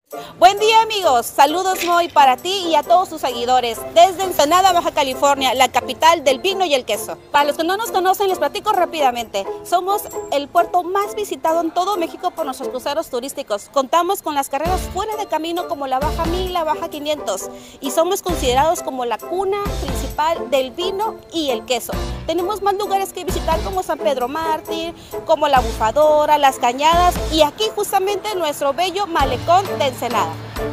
Buen día amigos, saludos Moy para ti y a todos tus seguidores desde Ensenada, Baja California, la capital del vino y el queso. Para los que no nos conocen les platico rápidamente, somos el puerto más visitado en todo México por nuestros cruceros turísticos. Contamos con las carreras fuera de camino como la Baja 1000, la Baja 500 y somos considerados como la cuna principal del vino y el queso. Tenemos más lugares que visitar como San Pedro Mártir, como la Bufadora, las Cañadas y aquí justamente nuestro bello malecón de Ensenada.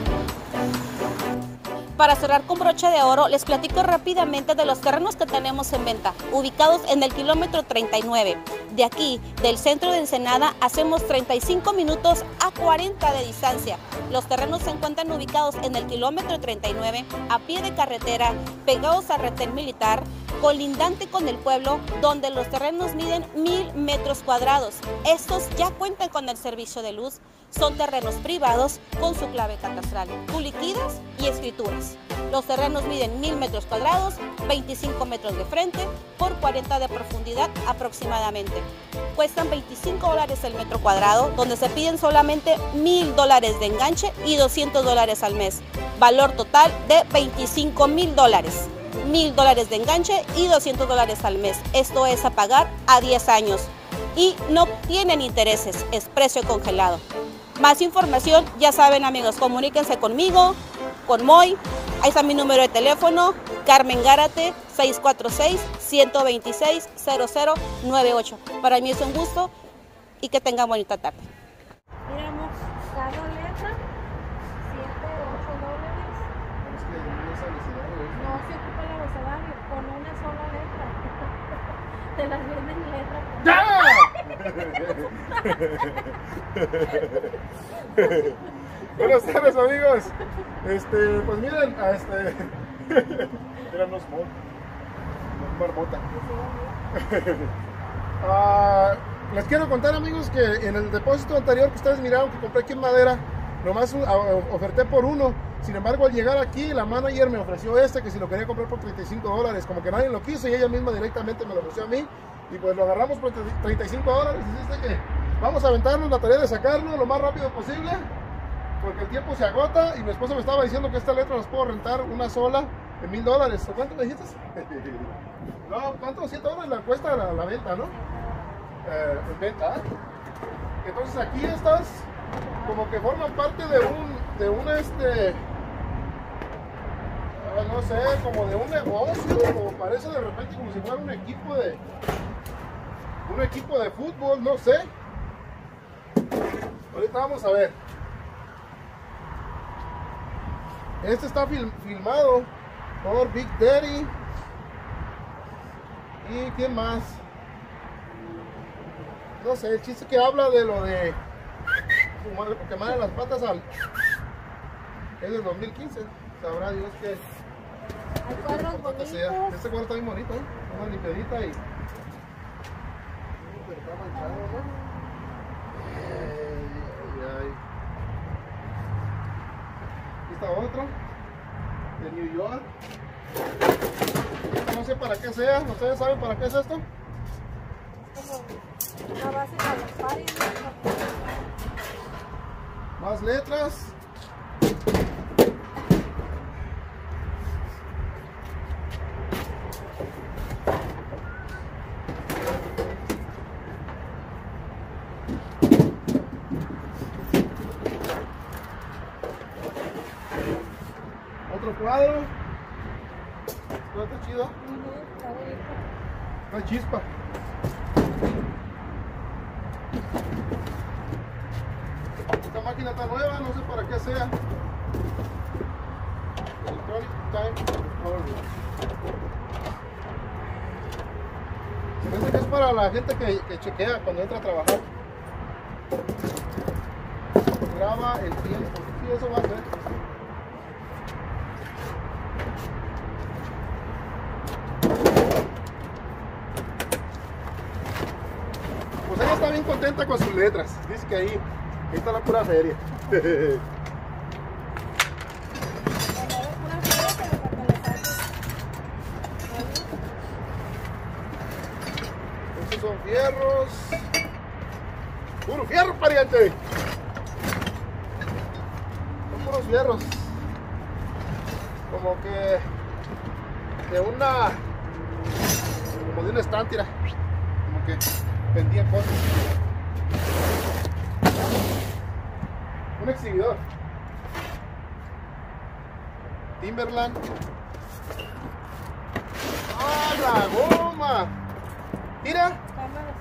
Para cerrar con broche de oro, les platico rápidamente de los terrenos que tenemos en venta, ubicados en el kilómetro 39. De aquí, del centro de Ensenada, hacemos 35 minutos a 40 de distancia. Los terrenos se encuentran ubicados en el kilómetro 39, a pie de carretera, pegados al retén militar, colindante con el pueblo, donde los terrenos miden 1000 metros cuadrados. Estos ya cuentan con el servicio de luz. Son terrenos privados con su clave catastral, tú liquidas y escrituras. Los terrenos miden 1000 metros cuadrados, 25 metros de frente por 40 de profundidad aproximadamente. Cuestan $25 el metro cuadrado, donde se piden solamente $1000 de enganche y $200 al mes. Valor total de $25,000. $1000 de enganche y $200 al mes. Esto es a pagar a 10 años. Y no tienen intereses, es precio congelado. Más información, ya saben amigos, comuníquense conmigo, con Moy. Ahí está mi número de teléfono, Carmen Gárate, 646-126-0098. Para mí es un gusto y que tengan bonita tarde. Miramos cada letra, $7 o $8. Es que no es abecedario, ¿eh? No se ocupa el abecedario, con una sola letra. Te las venden letra por ¡Ya! Buenas tardes amigos. Pues miren, eran unos marmota. Les quiero contar amigos que en el depósito anterior que ustedes miraron que compré aquí en madera, nomás oferté por uno. Sin embargo, al llegar aquí, la manager me ofreció que si lo quería comprar por $35, como que nadie lo quiso y ella misma directamente me lo ofreció a mí. Y pues lo agarramos por $35. Dice que vamos a aventarnos la tarea de sacarlo lo más rápido posible, porque el tiempo se agota. Y mi esposa me estaba diciendo que esta letra las puedo rentar una sola en $1000. ¿Cuánto me dijiste? No, ¿cuánto? $100 la cuesta la venta, ¿no? En venta. Entonces aquí estas como que forman parte de un no sé, como de un negocio, como parece de repente como si fuera un equipo de fútbol, no sé. Ahorita vamos a ver. Este está filmado por Big Daddy. ¿Y quién más? No sé, el chiste que habla de lo de quemarle las patas al... Es del 2015. Sabrá Dios que... Hay cuadros bonitos. Este cuadro está bien bonito, ¿eh? Una limpiadita y... Pero está manchado, ¿no? Ay. Aquí está otro. De New York. No sé para qué sea. ¿Ustedes saben para qué es esto? Como una base para los paris, ¿no? Más letras. Otro cuadro. Está chido. Está bonito. Una chispa. Esta máquina está nueva, no sé para qué sea. Electronic Time Controller. Se me hace que es para la gente que chequea cuando entra a trabajar. Graba el tiempo. Sí, eso va a ser. Pues ella está bien contenta con sus letras. Dice que ahí está la pura feria. Estos son fierros. ¡Puro fierro, pariente! unos fierros. Como que de una, como de una estántira, como que vendían cosas. Un exhibidor Timberland. ¡Ah, la goma! Mira, Cámaras.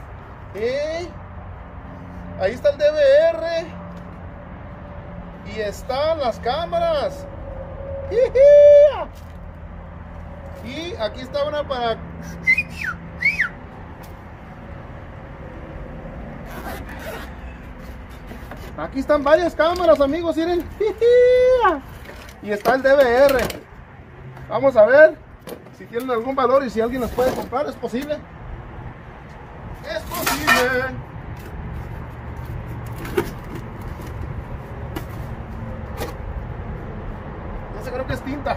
ahí está el DVR y están las cámaras. Y aquí está una para... Aquí están varias cámaras, amigos, miren. Y está el DVR. Vamos a ver si tienen algún valor y si alguien los puede comprar. ¿Es posible? ¡Es posible! No sé, creo que es tinta.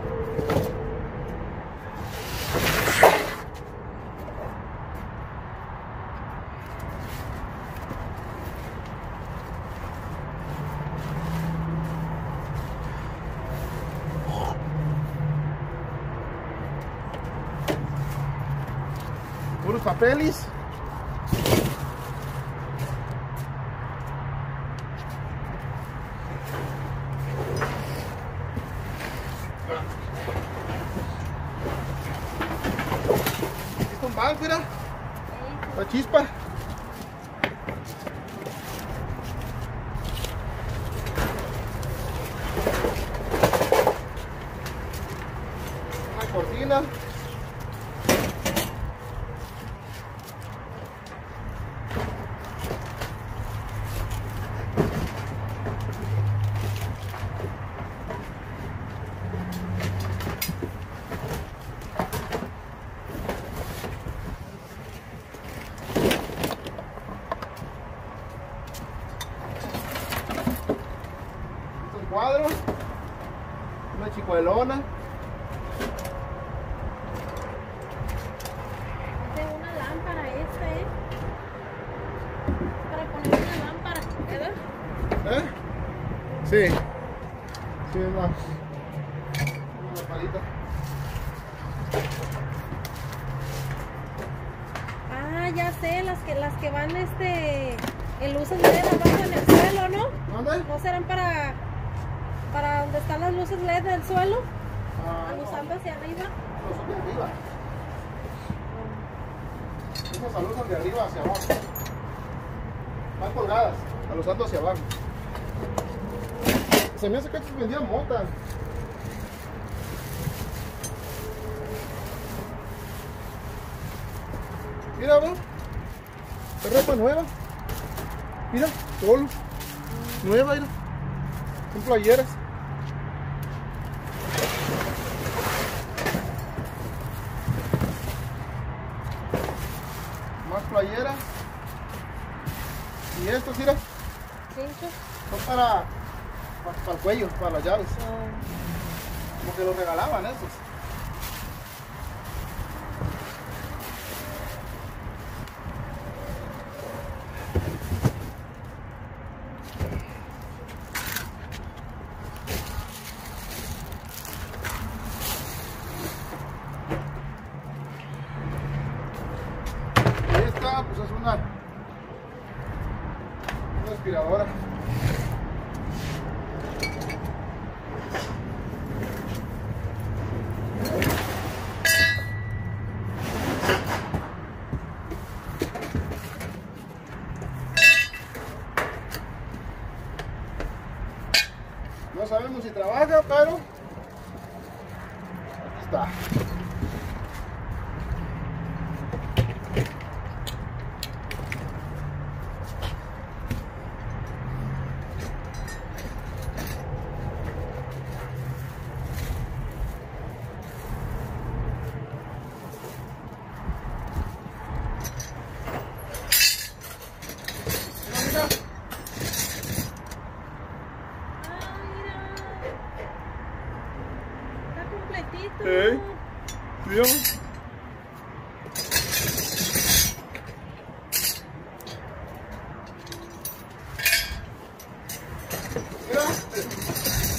Puros papeles. Aquí está un banco, mira. La chispa. Una cortina. Cuadro, una chicuelona, Hace una lámpara para poner una lámpara, ¿verdad? Sí, sí, es más, una lamparita. Ah, ya sé, las que van en luces LED abajo en el suelo, ¿no? ¿Dónde? ¿No serán para donde están las luces LED del suelo? Alusando hacia arriba. No, son de arriba. Esas alusan de arriba hacia abajo. Van colgadas, alusando hacia abajo. Se me hace que estos vendían mota. Mira, bro. Es ropa nueva. Mira, polo. Nueva, mira. Son playeras. Más playeras. Y estos, mira, ¿Cinco? son para el cuello, para las llaves. Como que los regalaban esos. Esta pues es una aspiradora. No sabemos si trabaja, pero aquí está. Mira, Ah, mira. Está completito. mira. Mira.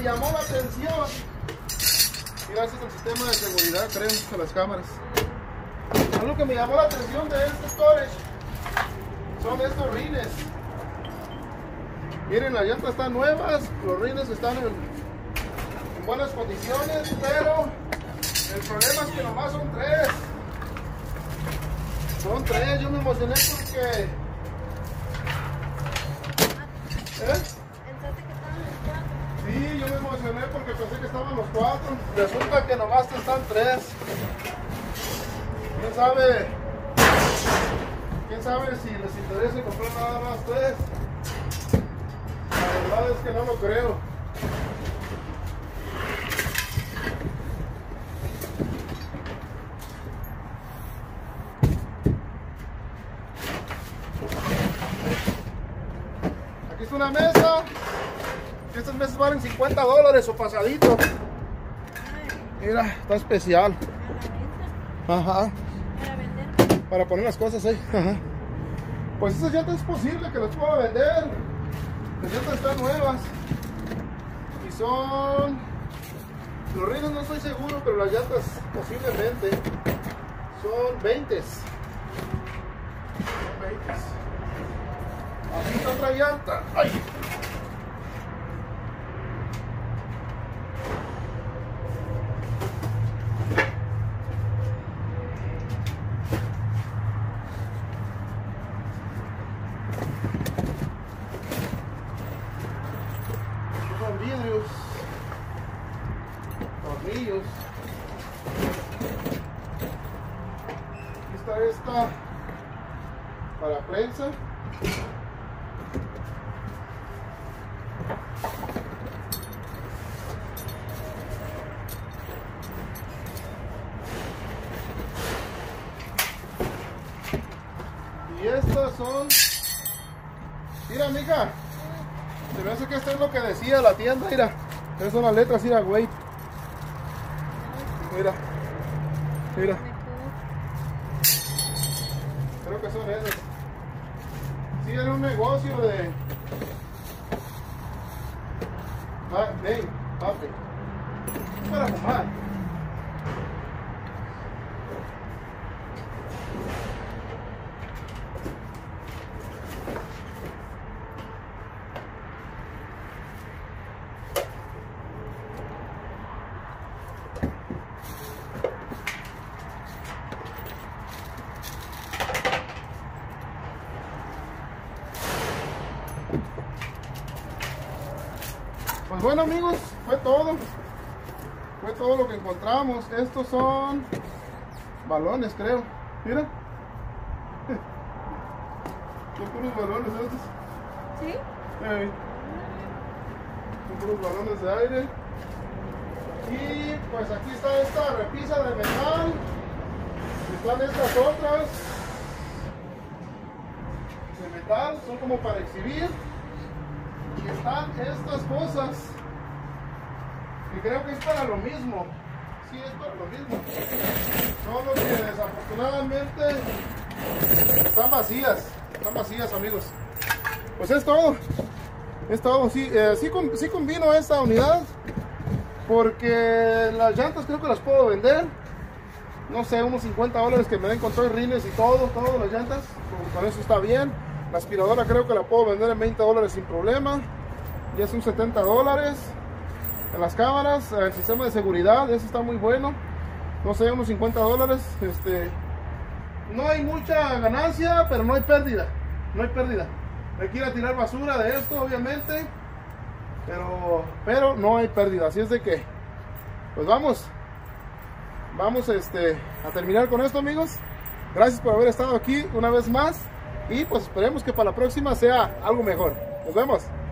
llamó la atención, mira, este es el sistema de seguridad, creo, de las cámaras. Algo que me llamó la atención de este storage son estos rines. Miren, las llantas están nuevas, los rines están en buenas condiciones, pero el problema es que nomás son tres. Son tres, yo me emocioné porque... ¿Pensaste que estaban los 4? Sí, yo me emocioné porque pensé que estaban los 4. Resulta que nomás están 3. ¿Quién sabe si les interesa comprar nada más 3? La verdad es que no lo creo. Aquí está una mesa. Estas mesas valen $50 o pasadito. Mira, está especial. Ajá. Para vender. Para poner las cosas ahí. Ajá. Pues esas llantas es posible que las pueda vender. Las llantas están nuevas. Y son... Los rines no estoy seguro, pero las llantas posiblemente son 20. Son 20. Aquí está otra llanta. ¡Ay! Son vidrios, tornillos. Aquí está esta para prensa. Y estas son... Mira, mija. Se me hace que esto es lo que decía la tienda, mira. Estas son las letras, mira, güey. Mira. Mira. Creo que son esas. Sí, era un negocio de... papi. Para fumar. Pues bueno, amigos, fue todo lo que encontramos. Estos son balones, creo. Mira, son puros balones estos. ¿Sí? Son puros balones de aire. Y pues aquí está esta repisa de metal. Están estas otras de metal, son como para exhibir. Y están estas cosas que creo que es para lo mismo. Sí, es para lo mismo. Solo que desafortunadamente están vacías, amigos. Pues es todo. Sí combino esta unidad porque las llantas creo que las puedo vender. No sé, unos $50 que me den con todo y rines y todo las llantas. Con eso está bien. La aspiradora creo que la puedo vender en $20 sin problema. Ya son $70. En las cámaras, el sistema de seguridad, eso está muy bueno. No sé, unos $50. No hay mucha ganancia, pero no hay pérdida. Hay que ir a tirar basura de esto, obviamente. Pero no hay pérdida. Así es de que, pues vamos a terminar con esto, amigos. Gracias por haber estado aquí una vez más. Y pues esperemos que para la próxima sea algo mejor. Nos vemos.